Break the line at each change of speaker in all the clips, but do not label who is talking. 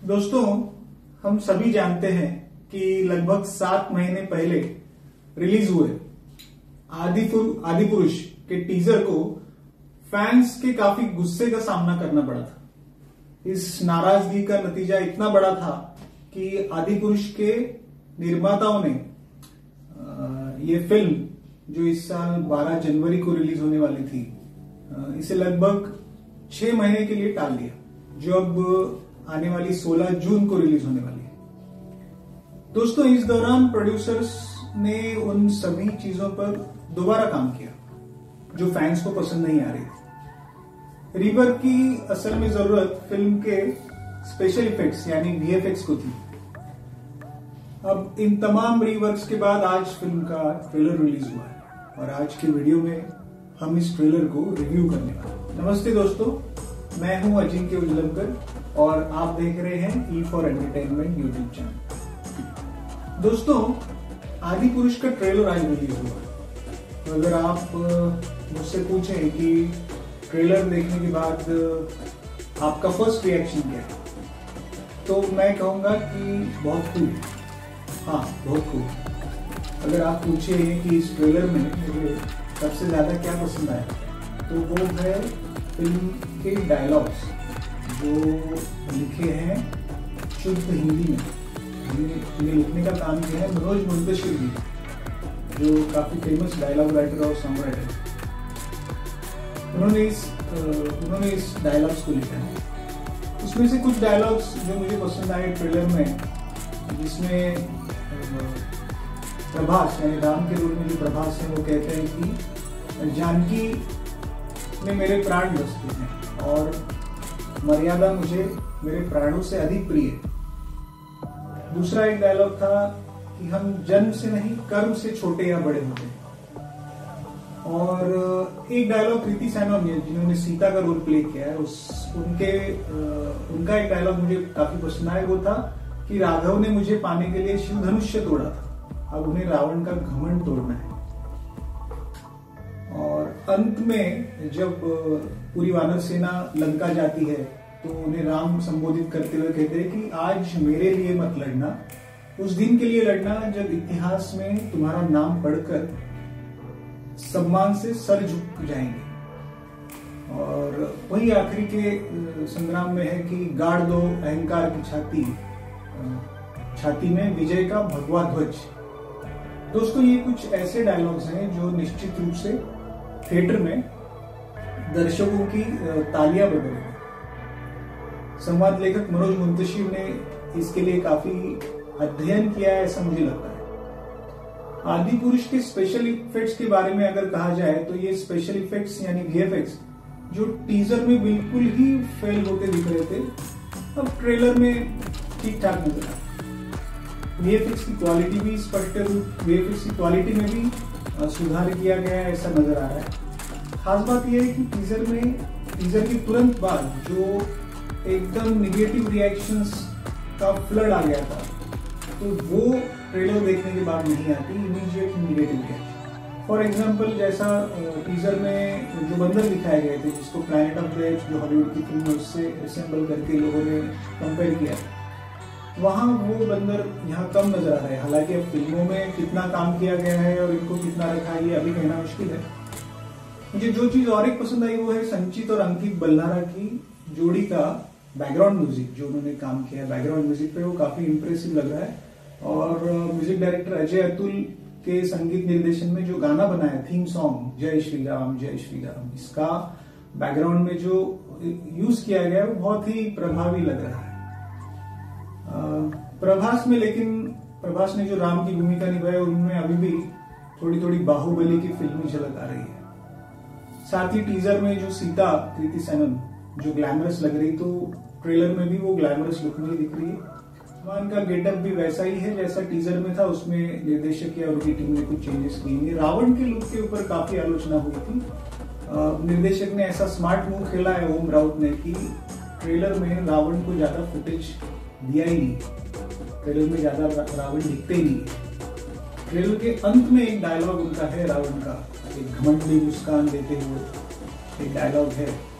दोस्तों, हम सभी जानते हैं कि लगभग 7 महीने पहले रिलीज हुए आदि पुरुष के टीजर को फैंस के काफी गुस्से का सामना करना पड़ा था। इस नाराजगी का नतीजा इतना बड़ा था कि आदि पुरुष के निर्माताओं ने ये फिल्म जो इस साल 12 जनवरी को रिलीज होने वाली थी, इसे लगभग 6 महीने के लिए टाल दिया, जो अब आने वाली 16 जून को रिलीज होने वाली है। दोस्तों, इस दौरान प्रोड्यूसर्स ने उन सभी चीजों पर दोबारा काम किया जो फैंस को पसंद नहीं आ रही थी। रीवर्क की असल में जरूरत फिल्म के स्पेशल इफेक्ट्स यानी वीएफएक्स को थी। अब इन तमाम रीवर्क्स के बाद आज फिल्म का ट्रेलर रिलीज हुआ है और आज के वीडियो में हम इस ट्रेलर को रिव्यू करने वाले हैं। नमस्ते दोस्तों, मैं हूं अजिंक्य उजलमकर और आप देख रहे हैं E for entertainment YouTube channel. दोस्तों, आदि पुरुष का ट्रेलर आज रिलीज हुआ। तो अगर आप मुझसे पूछें कि ट्रेलर देखने के बाद आपका फर्स्ट रिएक्शन क्या है, तो मैं कहूंगा कि बहुत कूल। हाँ, बहुत कूल। अगर आप पूछे कि इस ट्रेलर में मुझे सबसे ज्यादा क्या पसंद आया, तो वो है फिल्म के डायलॉग्स जो लिखे हैं शुद्ध हिंदी में। इन्हें लिखने का काम किया है मनोज मुंतशिर जी, जो काफी फेमस डायलॉग राइटर और सॉन्ग राइटर। उन्होंने इस डायलॉग्स को लिखा है। उसमें से कुछ डायलॉग्स जो मुझे पसंद आए ट्रेलर में, जिसमें प्रभास यानी राम के रोल में जो प्रभास है वो कहते हैं कि जानकी में मेरे प्राण बसते हैं और मर्यादा मुझे मेरे प्राणों से अधिक प्रिय है। दूसरा एक डायलॉग था कि हम जन्म से नहीं कर्म से छोटे या बड़े होते हैं। और एक डायलॉग कृति सैनन ने, जिन्होंने सीता का रोल प्ले किया है, उनका एक डायलॉग मुझे काफी पसंद आया। वो था कि राघव ने मुझे पाने के लिए शिव धनुष्य तोड़ा था, अब उन्हें रावण का घमंड तोड़ना है। और अंत में जब पूरी वानर सेना लंका जाती है, तो उन्हें राम संबोधित करते हुए कहते हैं कि आज मेरे लिए मत लड़ना, उस दिन के लिए लड़ना जब इतिहास में तुम्हारा नाम पढ़कर सम्मान से सर झुक जाएंगे। और वही आखिरी के संग्राम में है कि गाड़ दो अहंकार की छाती में विजय का भगवा ध्वज। दोस्तों, ये कुछ ऐसे डायलॉग्स हैं जो निश्चित रूप से थिएटर में दर्शकों की तालियां बजाएंगे। संवाद लेखक मनोज मुंतशिर ने इसके लिए काफी अध्ययन किया है, ऐसा मुझे लगता है। आदि पुरुष के स्पेशल इफेक्ट्स के बारे में अगर कहा जाए, तो ये स्पेशल इफेक्ट्स यानी वीएफएक्स जो टीजर में बिल्कुल ही फेल होते दिख रहे थे, अब ट्रेलर में ठीक ठाक नजर आ। वीएफएक्स की क्वालिटी भी वीएफएक्स की क्वालिटी में भी सुधार किया गया है, ऐसा नजर आ रहा है। खास बात यह है कि टीजर के तुरंत बाद जो एकदम निगेटिव रिएक्शंस का फ्लड आ गया था, तो वो ट्रेलर देखने के बाद नहीं आती, immediate negative reaction. For example, जैसा टीजर में जो बंदर दिखाए गए थे, जिसको प्लैनेट ऑफ द एप्स जो हॉलीवुड की फिल्म है उससे असेंबल करके लोगों ने कंपेयर किया, वहां वो बंदर यहाँ कम नजर आ रहे हैं। हालांकि अब फिल्मों में कितना काम किया गया है और इनको कितना रखा है, ये अभी कहना मुश्किल है। मुझे जो चीज और एक पसंद आई वो है संचित और अंकित बल्लारा की जोड़ी का बैकग्राउंड म्यूजिक जो उन्होंने काम किया है। बैकग्राउंड म्यूजिक पे वो काफी इंप्रेसिव लग रहा है। और म्यूजिक डायरेक्टर अजय अतुल के संगीत निर्देशन में जो गाना बना है, थीम सॉन्ग जय श्री राम, इसका बैकग्राउंड में जो यूज किया गया है वो बहुत ही प्रभावी लग रहा है। प्रभास ने जो राम की भूमिका निभाई, उनमें अभी भी थोड़ी थोड़ी बाहुबली की फिल्मी झलक आ रही है। साथ ही टीजर में जो सीता कृति सैनन जो ग्लैमरस लग रही, तो ट्रेलर में भी वो ग्लैमरस लुक में दिख रही है। भगवान का गेटअप भी वैसा ही है जैसा टीजर में था। उसमें निर्देशक या उनकी टीम ने कुछ चेंजेस किए। रावण के लुक के ऊपर काफी आलोचना हुई थी। निर्देशक ने ऐसा स्मार्ट मूव खेला है ओम राउत ने कि ट्रेलर में रावण को ज्यादा फुटेज दिया ही नहीं, ट्रेलर में ज्यादा रावण दिखते ही नहीं। ट्रेलर के अंत में एक डायलॉग उनका है रावण का, एक घमंडी मुस्कान देते हुए एक डायलॉग है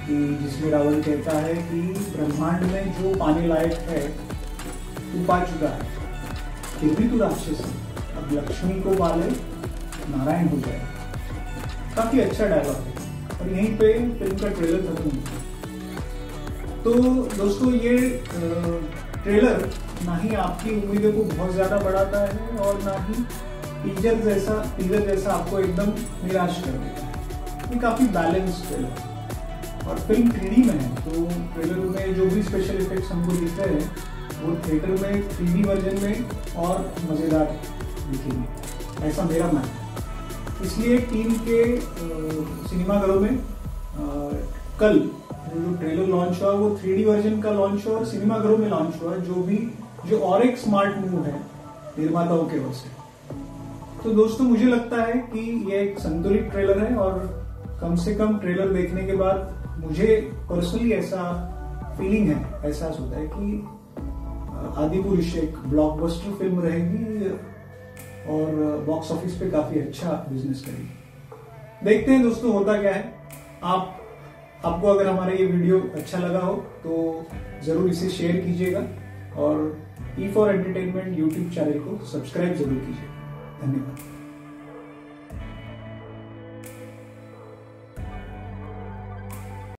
कि जिसमें रावण कहता है कि ब्रह्मांड में जो पाने लायक है तू पा चुका है, फिर भी तू राक्षस है, अब लक्ष्मी को पाले नारायण हो जाए। काफी अच्छा डायलॉग है और यहीं पे फिल्म का ट्रेलर खत्म हुआ। तो दोस्तों ये ट्रेलर ना ही आपकी उम्मीदों को बहुत ज्यादा बढ़ाता है और ना ही टीजर जैसा आपको एकदम निराश कर देता है। ये काफी बैलेंस्ड ट्रेलर है और फिल्म 3D में है, तो ट्रेलर में जो भी स्पेशल इफेक्ट्स हमको दिख रहे हैं वो थिएटर में 3D वर्जन में और मजेदार दिखेंगे, ऐसा मेरा मानना है। इसलिए टीम के सिनेमाघरों में कल जो ट्रेलर लॉन्च हुआ वो 3D वर्जन का लॉन्च हुआ और सिनेमाघरों में लॉन्च हुआ, जो और एक स्मार्ट मूव है निर्माताओं के ओर से। तो दोस्तों मुझे लगता है कि यह एक संतुलित ट्रेलर है और कम से कम ट्रेलर देखने के बाद मुझे पर्सनली ऐसा फीलिंग है, एहसास होता है कि आदिपुरुष एक ब्लॉकबस्टर फिल्म रहेगी और बॉक्स ऑफिस पे काफी अच्छा बिजनेस करेगी। देखते हैं दोस्तों होता क्या है। आपको अगर हमारा ये वीडियो अच्छा लगा हो तो जरूर इसे शेयर कीजिएगा और E4 एंटरटेनमेंट यूट्यूब चैनल को सब्सक्राइब जरूर कीजिए। धन्यवाद।